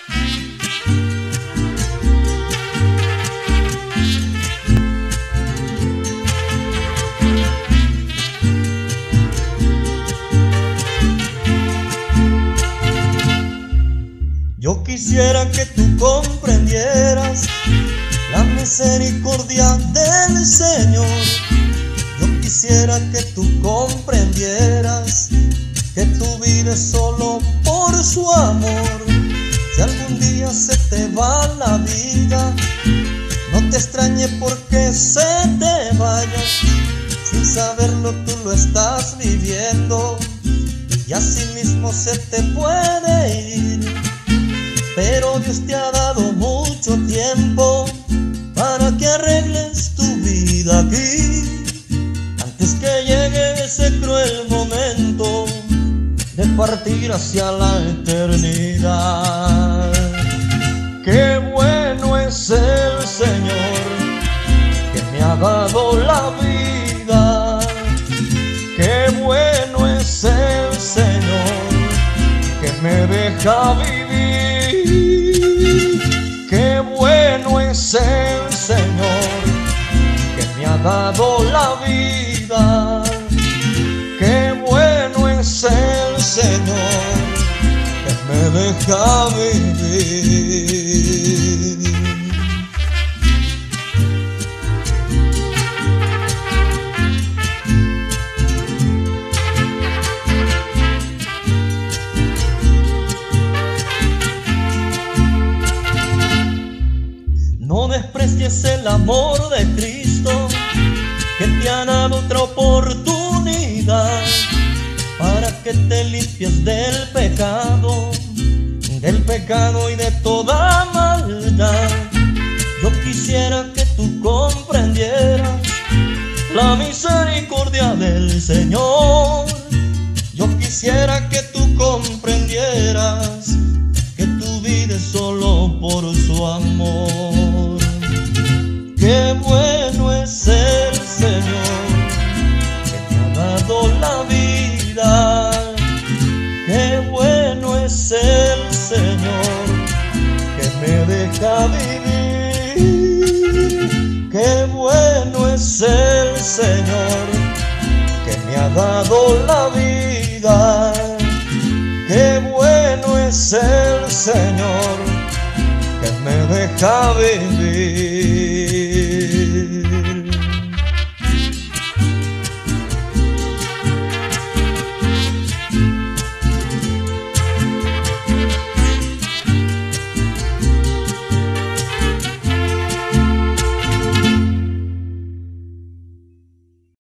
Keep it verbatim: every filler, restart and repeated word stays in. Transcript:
Yo quisiera que tú comprendieras la misericordia del Señor. Yo quisiera que tú comprendieras que tú vives solo por su amor. Si algún día se te va la vida, no te extrañe porque se te vaya. Sin saberlo tú lo estás viviendo y así mismo se te puede ir. Pero Dios te ha dado mucho tiempo para que arregles tu vida aquí, antes que llegue ese cruel momento de partir hacia la eternidad. Qué bueno es el Señor que me ha dado la vida. Qué bueno es el Señor que me deja vivir. Qué bueno es el Señor que me ha dado la vida. Qué bueno es el Señor que me deja vivir. No desprecies el amor de Cristo, que te ha dado otra oportunidad para que te limpies del pecado, del pecado y de toda maldad. Yo quisiera que tú comprendieras la misericordia del Señor. Yo quisiera que tú comprendieras que tú vives solo por su amor. Qué bueno es el Señor que te ha dado la vida. Qué bueno es el Señor que me deja vivir. Qué bueno es el Señor que me ha dado la vida. Qué bueno es el Señor que me deja vivir.